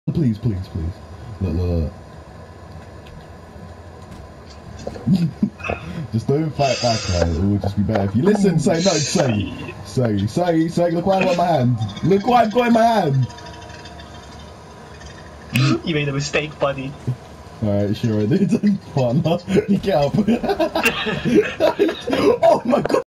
Please, please, please. Look, look, look. Just don't fight back, right? It will just be better if you listen. Say no, say. Look what I've got in my hand. Look what I've got in my hand. You made a mistake, buddy. Alright, sure I did. Partner, get up. Oh my god.